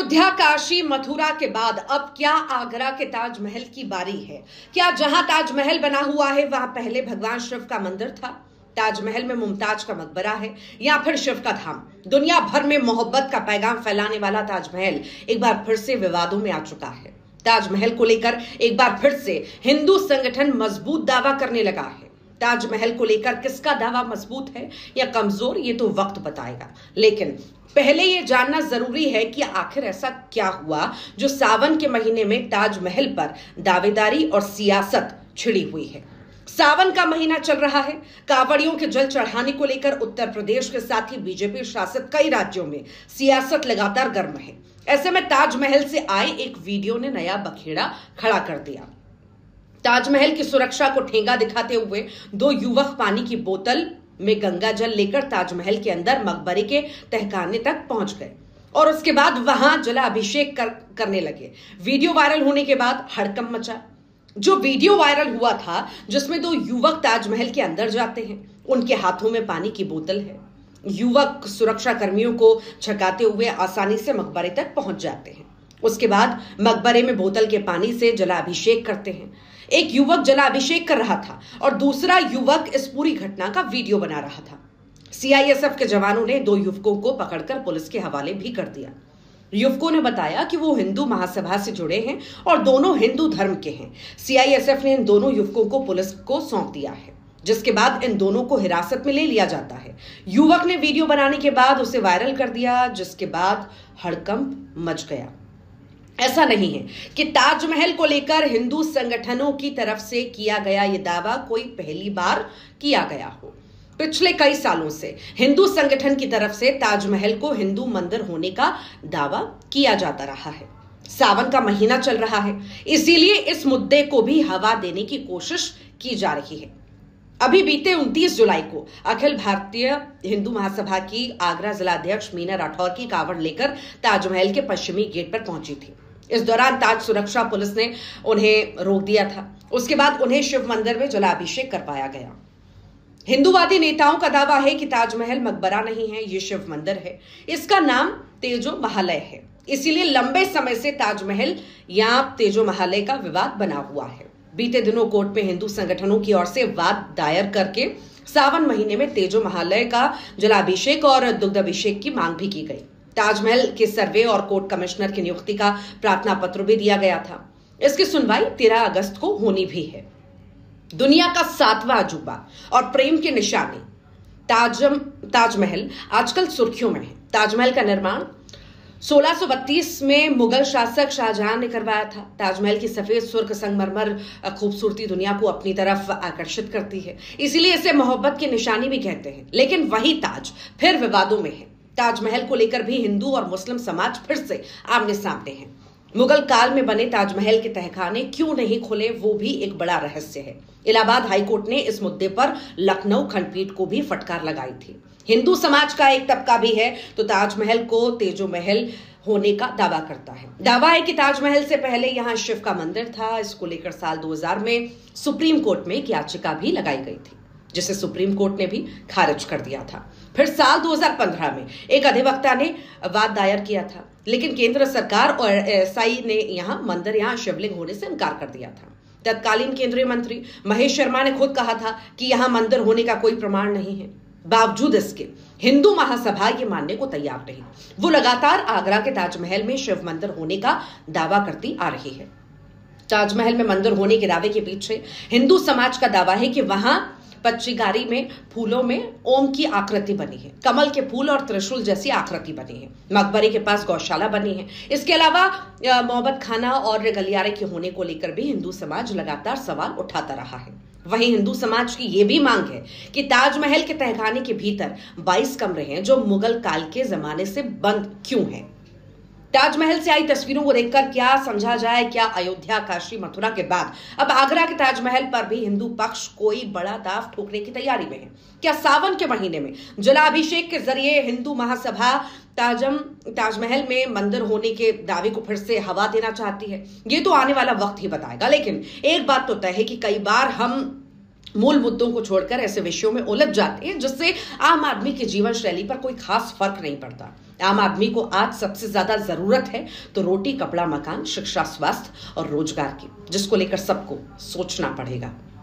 अयोध्या, काशी, मथुरा के बाद अब क्या आगरा के ताजमहल की बारी है। क्या जहां ताजमहल बना हुआ है वहां पहले भगवान शिव का मंदिर था, ताजमहल में मुमताज का मकबरा है, या फिर शिव का धाम। दुनिया भर में मोहब्बत का पैगाम फैलाने वाला ताजमहल एक बार फिर से विवादों में आ चुका है। ताजमहल को लेकर एक बार फिर से हिंदू संगठन मजबूत दावा करने लगा है। ताजमहल को लेकर किसका दावा मजबूत है या कमजोर, ये तो वक्त बताएगा। लेकिन पहले यह जानना जरूरी है कि आखिर ऐसा क्या हुआ जो सावन के महीने में ताजमहल पर दावेदारी और सियासत छिड़ी हुई है। सावन का महीना चल रहा है। कांवड़ियों के जल चढ़ाने को लेकर उत्तर प्रदेश के साथ ही बीजेपी शासित कई राज्यों में सियासत लगातार गर्म है। ऐसे में ताजमहल से आए एक वीडियो ने नया बखेड़ा खड़ा कर दिया। ताजमहल की सुरक्षा को ठेंगा दिखाते हुए दो युवक पानी की बोतल में गंगा जल लेकर ताजमहल के अंदर मकबरे के तहखाने तक पहुंच गए और उसके बाद वहां जलाभिषेक करने लगे। वीडियो वायरल होने के बाद हड़कंप मचा। जो वीडियो वायरल हुआ था जिसमें दो युवक ताजमहल के अंदर जाते हैं, उनके हाथों में पानी की बोतल है। युवक सुरक्षा कर्मियों को छकाते हुए आसानी से मकबरे तक पहुंच जाते हैं। उसके बाद मकबरे में बोतल के पानी से जलाभिषेक करते हैं। एक युवक जलाभिषेक कर रहा था और दूसरा युवक इस पूरी घटना का वीडियो बना रहा था। सीआईएसएफ के जवानों ने दो युवकों को पकड़कर पुलिस के हवाले भी कर दिया। युवकों ने बताया कि वो हिंदू महासभा से जुड़े हैं और दोनों हिंदू धर्म के हैं। सीआईएसएफ ने इन दोनों युवकों को पुलिस को सौंप दिया है, जिसके बाद इन दोनों को हिरासत में ले लिया जाता है। युवक ने वीडियो बनाने के बाद उसे वायरल कर दिया, जिसके बाद हड़कंप मच गया। ऐसा नहीं है कि ताजमहल को लेकर हिंदू संगठनों की तरफ से किया गया यह दावा कोई पहली बार किया गया हो। पिछले कई सालों से हिंदू संगठन की तरफ से ताजमहल को हिंदू मंदिर होने का दावा किया जाता रहा है। सावन का महीना चल रहा है, इसीलिए इस मुद्दे को भी हवा देने की कोशिश की जा रही है। अभी बीते 29 जुलाई को अखिल भारतीय हिंदू महासभा की आगरा जिलाध्यक्ष मीना राठौर की कावड़ लेकर ताजमहल के पश्चिमी गेट पर पहुंची थी। इस दौरान ताज सुरक्षा पुलिस ने उन्हें रोक दिया था। उसके बाद उन्हें शिव मंदिर में जलाभिषेक करवाया गया। हिंदूवादी नेताओं का दावा है कि ताजमहल मकबरा नहीं है, ये शिव मंदिर है। इसका नाम तेजो महालय है, इसीलिए लंबे समय से ताजमहल या तेजो महालय का विवाद बना हुआ है। बीते दिनों कोर्ट में हिंदू संगठनों की ओर से वाद दायर करके सावन महीने में तेजो महालय का जलाभिषेक और दुग्धाभिषेक की मांग भी की गई। ताजमहल के सर्वे और कोर्ट कमिश्नर की नियुक्ति का प्रार्थना पत्र भी दिया गया था। इसकी सुनवाई 13 अगस्त को होनी भी है। दुनिया का 7वां अजूबा और प्रेम की निशानी ताजमहल आजकल सुर्खियों में है। ताजमहल का निर्माण 1632 में मुगल शासक शाहजहां ने करवाया था। ताजमहल की सफेद सुर्ख संगमरमर खूबसूरती दुनिया को अपनी तरफ आकर्षित करती है, इसीलिए इसे मोहब्बत की निशानी भी कहते हैं। लेकिन वही ताज फिर विवादों में है। ताजमहल को लेकर भी हिंदू और मुस्लिम समाज फिर से आमने सामने हैं। मुगल काल में बने ताजमहल के तहखाने क्यों नहीं खुले, वो भी एक बड़ा रहस्य है। इलाहाबाद हाईकोर्ट ने इस मुद्दे पर लखनऊ खंडपीठ को भी फटकार लगाई थी। हिंदू समाज का एक तबका भी है तो ताजमहल को तेजो महल होने का दावा करता है। दावा है कि ताजमहल से पहले यहाँ शिव का मंदिर था। इसको लेकर साल 2000 में सुप्रीम कोर्ट में एक याचिका भी लगाई गई थी, जिसे सुप्रीम कोर्ट ने भी खारिज कर दिया था। फिर साल 2015 में एक अधिवक्ता ने वाद दायर किया था, लेकिन केंद्र सरकार और एएसआई ने मंदिर यहाँ शिवलिंग होने से इनकार कर दिया था। तत्कालीन केंद्रीय मंत्री महेश शर्मा ने खुद कहा था कि यहाँ मंदिर होने का कोई प्रमाण नहीं है। बावजूद इसके हिंदू महासभा ये मानने को तैयार नहीं। वो लगातार आगरा के ताजमहल में शिव मंदिर होने का दावा करती आ रही है। ताजमहल में मंदिर होने के दावे के पीछे हिंदू समाज का दावा है कि वहां पच्चीगारी में फूलों में ओम की आकृति बनी है, कमल के फूल और त्रिशूल जैसी आकृति बनी है। मकबरे के पास गौशाला बनी है। इसके अलावा मोहब्बत खाना और गलियारे के होने को लेकर भी हिंदू समाज लगातार सवाल उठाता रहा है। वहीं हिंदू समाज की यह भी मांग है कि ताजमहल के तहखाने के भीतर 22 कमरे हैं जो मुगल काल के जमाने से बंद क्यों हैं। ताजमहल से आई तस्वीरों को देखकर क्या समझा जाए, क्या अयोध्या, काशी, मथुरा के बाद अब आगरा के ताजमहल पर भी हिंदू पक्ष कोई बड़ा दाव ठोकने की तैयारी में है। क्या सावन के महीने में जलाभिषेक के जरिए हिंदू महासभा ताजमहल में मंदिर होने के दावे को फिर से हवा देना चाहती है? ये तो आने वाला वक्त ही बताएगा। लेकिन एक बात तो तय है कि कई बार हम मूल मुद्दों को छोड़कर ऐसे विषयों में उलझ जाते हैं जिससे आम आदमी की जीवन शैली पर कोई खास फर्क नहीं पड़ता। आम आदमी को आज सबसे ज्यादा जरूरत है तो रोटी, कपड़ा, मकान, शिक्षा, स्वास्थ्य और रोजगार की, जिसको लेकर सबको सोचना पड़ेगा।